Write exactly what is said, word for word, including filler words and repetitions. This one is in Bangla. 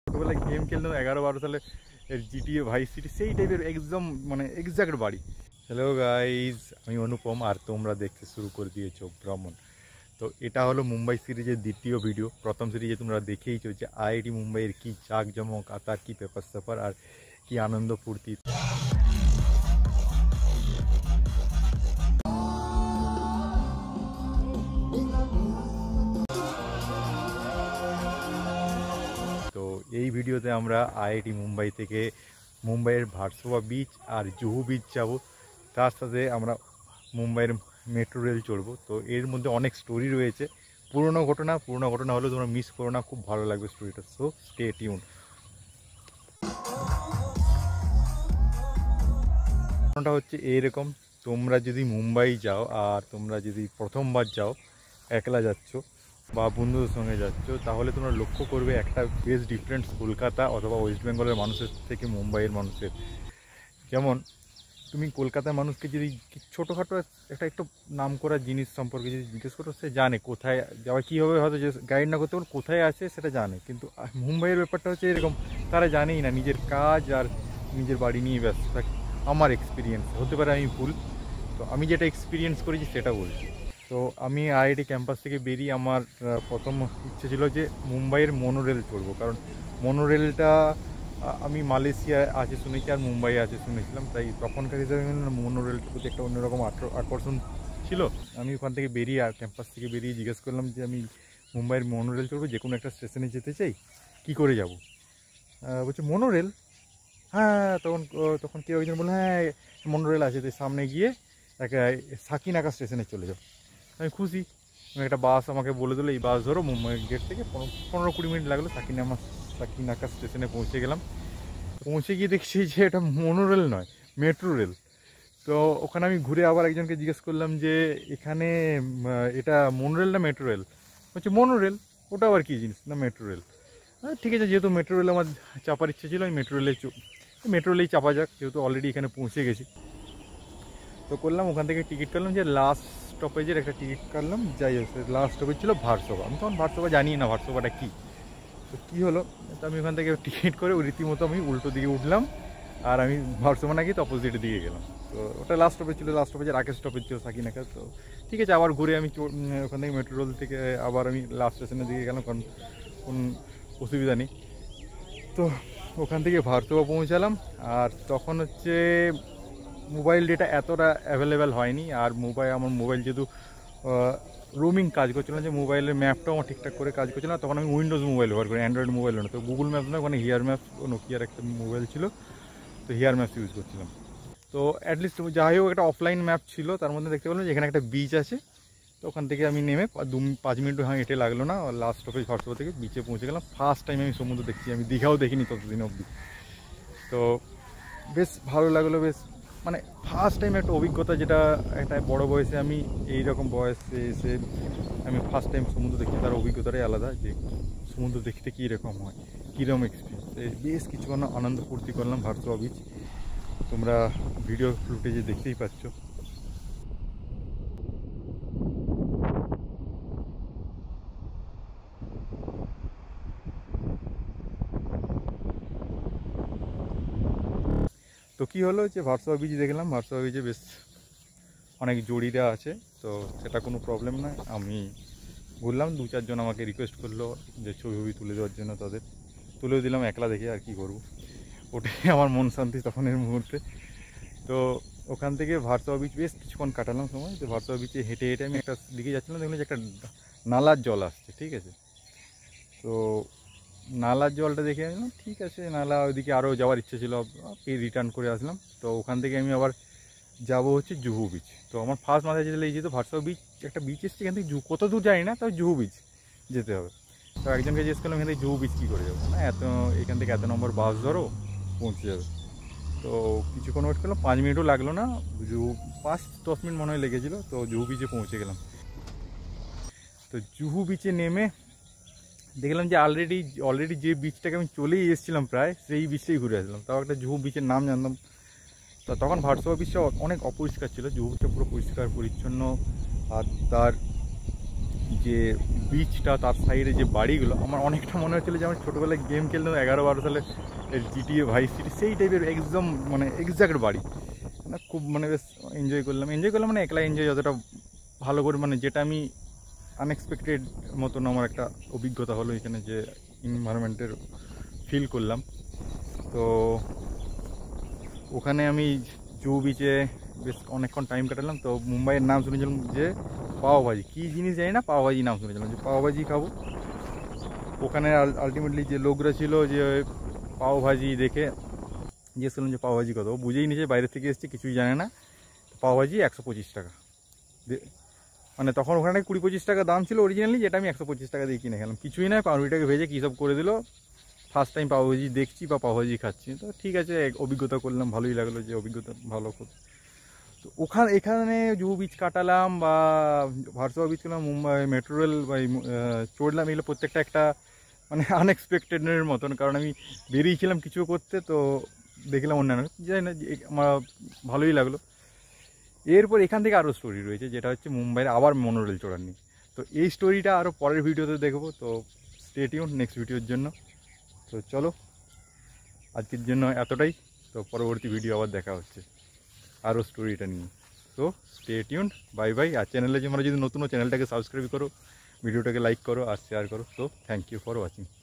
ছোটোবেলায় গেম খেলতাম এগারো বারো সালে জিটিএ ভাইস সিটি, সেই টাইপের একদম মানে এক্স্যাক্ট বাড়ি। হ্যালো গাইজ, আমি অনুপম আর তোমরা দেখতে শুরু করে দিয়েছো ভ্রমণ। তো এটা হলো মুম্বাই সিরিজের দ্বিতীয় ভিডিও। প্রথম সিরিজে তোমরা দেখেইছো যে আইআইটি মুম্বাইয়ের কী জাঁকজমক, আর তার কী ব্যাপার স্যাপার আর কী আনন্দ ফুর্তি। তো এই ভিডিওতে আমরা আইআইটি মুম্বাই থেকে মুম্বাইয়ের ভার্সোভা বিচ আর জুহু বিচ যাব, তার সাথে আমরা মুম্বাইয়ের মেট্রো রেল চড়বো। তো এর মধ্যে অনেক স্টোরি রয়েছে, পুরনো ঘটনা পুরনো ঘটনা হলেও তোমরা মিস করো না, খুব ভালো লাগবে স্টোরিটা। So stay tune. ঘটনাটা হচ্ছে এইরকম, তোমরা যদি মুম্বাই যাও আর তোমরা যদি প্রথমবার যাও, একলা যাচ্ছ বা বন্ধুদের সঙ্গে যাচ্ছ, তাহলে তোমরা লক্ষ্য করবে একটা বেশ ডিফারেন্স কলকাতা অথবা ওয়েস্ট বেঙ্গলের মানুষের থেকে মুম্বাইয়ের মানুষের। যেমন তুমি কলকাতার মানুষকে যদি ছোটোখাটো একটা একটু নাম করা জিনিস সম্পর্কে যদি জিজ্ঞেস করো, সে জানে কোথায় যাওয়া কীভাবে, হয়তো যে গাইড না করতে পারো কোথায় আছে সেটা জানে। কিন্তু মুম্বাইয়ের ব্যাপারটা হচ্ছে এরকম, তারা জানেই না, নিজের কাজ আর নিজের বাড়ি নিয়ে ব্যস্ত থাকে। আমার এক্সপিরিয়েন্স, হতে পারে আমি ভুল, তো আমি যেটা এক্সপিরিয়েন্স করেছি সেটা বলছি। তো আমি আইআইটি ক্যাম্পাস থেকে বেরিয়ে আমার প্রথম ইচ্ছে ছিল যে মুম্বাইয়ের মনোরেল চড়বো, কারণ মনোরেলটা আমি মালয়েশিয়ায় আছে শুনেছি আর মুম্বাইয়ে আছে শুনেছিলাম, তাই তখনকার হিসাবে মনোরেলটার প্রতি একটা অন্যরকম আকর্ষণ ছিল। আমি ওখান থেকে বেরিয়ে আর ক্যাম্পাস থেকে বেরিয়ে জিজ্ঞেস করলাম যে আমি মুম্বাইয়ের মনোরেল চড়বো, যে কোনো একটা স্টেশনে যেতে চাই, কি করে যাব? বলছে মনোরেল? হ্যাঁ, তখন তখন কেউ একজন বললো হ্যাঁ মনোরেল আছে, তো সামনে গিয়ে একটা সাকিনাকা স্টেশনে চলে যাও। আমি খুশি, একটা বাস আমাকে বলে দিলো এই বাস ধরো, মুম্বাই গেট থেকে পনেরো কুড়ি মিনিট লাগলো, সাকিনামা সাকিনাকা স্টেশনে পৌঁছে গেলাম। পৌঁছে গিয়ে দেখছি যে এটা মনোরেল নয়, মেট্রো রেল। তো ওখানে আমি ঘুরে আবার একজনকে জিজ্ঞেস করলাম যে এখানে এটা মনোরেল না মেট্রো রেল? বলছে মনোরেল। ওটা আবার কী জিনিস? না মেট্রো রেল। ঠিক আছে, যেহেতু মেট্রো রেল আমার চাপার ইচ্ছে ছিল, আমি মেট্রো রেলে মেট্রো রেলেই চাপা যাক, যেহেতু অলরেডি এখানে পৌঁছে গেছি। তো করলাম, ওখান থেকে টিকিট কাটলাম, যে লাস্ট স্টপেজের একটা টিকিট কাটলাম। যাই হোক, লাস্ট স্টপেজ ছিল ভার্সোভা। আমি তখন ভার্সোভা জানি না ভার্সোভাটা কী। তো কী হলো, তো আমি ওখান থেকে টিকিট করে রীতিমতো আমি উল্টো দিকে উঠলাম, আর আমি ভার্সোভা না গিয়ে তো অপোজিটের দিকে গেলাম। তো ওটা লাস্ট স্টপেজ ছিল, লাস্ট স্টপেজের আগের স্টপেজ ছিল সাকিনাকা। তো ঠিক আছে, আবার ঘুরে আমি ওখান থেকে মেট্রো রেল থেকে আবার আমি লাস্ট স্টেশনের দিকে গেলাম, কারণ কোনো অসুবিধা নেই। তো ওখান থেকে ভার্সোভা পৌঁছালাম, আর তখন হচ্ছে মোবাইল ডেটা এতটা অ্যাভেলেবেল হয়নি। আর মোবাইল আমার মোবাইল যেহেতু রোমিং কাজ করছিল না, যে মোবাইলের ম্যাপটাও আমার ঠিকঠাক করে কাজ করছিল না, তখন আমি উইন্ডোজ মোবাইল ব্যবহার করি, অ্যান্ড্রয়েড মোবাইল না। তো গুগল ম্যাপস না, ওখানে হিয়ার ম্যাপস, নোকিয়ার একটা মোবাইল ছিল, তো হিয়ার ম্যাপস ইউজ করছিলাম। তো অ্যাটলিস্ট যাই হোক একটা অফলাইন ম্যাপ ছিল, তার মধ্যে দেখতে পেলাম যে এখানে একটা বিচ আছে। তো ওখান থেকে আমি নেমে দু পাঁচ মিনিট হ্যাঁ হেঁটে লাগলো না, লাস্ট স্টপেজ ভার্সোভা থেকে বিচে পৌঁছে গেলাম। ফার্স্ট টাইম আমি সমুদ্র দেখছি, আমি দীঘাও দেখিনি ততদিন অবধি। তো বেশ ভালো লাগলো, বেশ মানে ফার্স্ট টাইম একটা অভিজ্ঞতা, যেটা একটা বড় বয়সে আমি এইরকম বয়সে এসে আমি ফার্স্ট টাইম সমুদ্র দেখছি, তার অভিজ্ঞতাটাই আলাদা, যে সমুদ্র দেখতে কীরকম হয়, কীরকম এক্সপিরিয়েন্স। বেশ কিছুক্ষণ আনন্দ ফুর্তি করলাম ভার্সোভা বিচ, তোমরা ভিডিও ফুটেজে দেখতেই পাচ্ছ। তো কী হলো, যে ভার্সোভা বিচ দেখলাম, ভার্সোভা বিচে বেশ অনেক জড়িরা আছে, তো সেটা কোনো প্রবলেম নয়। আমি বললাম, দু চারজন আমাকে রিকোয়েস্ট করলো যে ছবি ছবি তুলে দেওয়ার জন্য, তাদের তুলেও দিলাম একলা দেখে, আর কি করব, ওটাই আমার মন শান্তি তখনের মুহূর্তে। তো ওখান থেকে ভার্সোভা বিচ বেশ কিছুক্ষণ কাটালাম সময়। তো ভার্সোভা বিচে হেঁটে হেঁটে আমি একটা দিকে যাচ্ছিলাম, দেখলাম যে একটা নালার জল আসছে, ঠিক আছে। তো নালার জলটা দেখে আমি ঠিক আছে, নালা ওইদিকে আরও যাওয়ার ইচ্ছে ছিল, রিটার্ন করে আসলাম। তো ওখান থেকে আমি আবার যাবো হচ্ছে জুহু বিচ। তো আমার ফার্স্ট মাথায় যেতে লেগেছে, তো ভার্সোভা বিচ একটা বিচ এসছে, এখান থেকে জু কত দূর জানি না, তবে জুহু বিচ যেতে হবে। তো একজনকে জিজ্ঞেস করলাম এখান থেকে জুহু বিচ কী করে যাবো, না এত এখান থেকে এত নম্বর বাস ধরো পৌঁছে যাবে। তো কিছুক্ষণ ওয়েট করলাম, পাঁচ মিনিটও লাগলো না, জুহু পাঁচ দশ মিনিট মনে হয় লেগেছিলো। তো জুহু বিচে পৌঁছে গেলাম। তো জুহু বিচে নেমে দেখলাম যে অলরেডি অলরেডি যে বিচটাকে আমি চলেই এসেছিলাম প্রায়, সেই বিচটাই ঘুরে আসলাম। তাও একটা জুহু বিচের নাম জানতাম। তো তখন ভার্সোভা বিচটা অনেক অপরিষ্কার ছিল, জুহু বিচটা পুরো পরিষ্কার পরিচ্ছন্ন। আর তার যে বিচটা, তার সাইডে যে বাড়িগুলো, আমার অনেকটা মনে হচ্ছিলো যে আমার ছোটোবেলায় গেম খেলতাম এগারো বারো সালে জিটিএ ভাইস সিটি, সেই টাইপের একদম মানে এক্স্যাক্ট বাড়ি না। খুব মানে বেশ এনজয় করলাম এনজয় করলাম মানে একলা এনজয় যতটা ভালো করে, মানে যেটা আমি আনএক্সপেক্টেড মতন আমার একটা অভিজ্ঞতা হলো এখানে, যে এনভায়রনমেন্টের ফিল করলাম। তো ওখানে আমি জুহু বিচে বেশ অনেকক্ষণ টাইম কাটালাম। তো মুম্বাইয়ের নাম শুনেছিলাম যে পাওভাজি, কী জিনিস জানি না, পাওভাজি নাম শুনেছিলাম যে পাওভাজি খাবো। ওখানে আলটিমেটলি যে লোকরা ছিল, যে পাওভাজি দেখে জিজ্ঞেস করলাম যে পাওভাজি কত, ও বুঝেই নিয়েছে বাইরে থেকে এসছে, কিছুই জানে না। পাওভাজি একশো পঁচিশ টাকা, মানে তখন ওখানে কুড়ি পঁচিশ টাকা দাম ছিল অরিজিনালি, যেটা আমি একশো পঁচিশ টাকা দিয়ে কিনে খেলাম। কিছুই নয়, পাউরুটিটাকে ভেজে কী সব করে দিল। ফার্স্ট টাইম পাওভাজি দেখছি বা পাওভাজি খাচ্ছি, তো ঠিক আছে, অভিজ্ঞতা করলাম, ভালোই লাগলো যে অভিজ্ঞতা ভালো। তো ওখানে এখানে জুহু বিচ কাটালাম বা ভার্সোয়া বিচ করলাম, মুম্বাই মেট্রো রেল বা চড়লাম, এগুলো প্রত্যেকটা একটা মানে আনএক্সপেক্টেডের মতন, কারণ আমি বেরিয়েছিলাম কিছু করতে, তো দেখলাম অন্যান্য জানি না, আমার ভালোই লাগলো। এরপর এখান থেকে আরও স্টোরি রয়েছে, যেটা হচ্ছে মুম্বাইয়ের আবার মনোরেল চড়ার নিয়ে। তো এই স্টোরিটা আরও পরের ভিডিওতে দেখবো, তো স্টে টিউন নেক্সট ভিডিওর জন্য। তো চলো আজকের জন্য এতটাই, তো পরবর্তী ভিডিও আবার দেখা হচ্ছে আরও স্টোরিটা নিয়ে। তো স্টে টিউন, বাই বাই। আর চ্যানেলে তোমরা যদি নতুন চ্যানেলটাকে সাবস্ক্রাইব করো, ভিডিওটাকে লাইক করো আর শেয়ার করো। তো থ্যাংক ইউ ফর ওয়াচিং।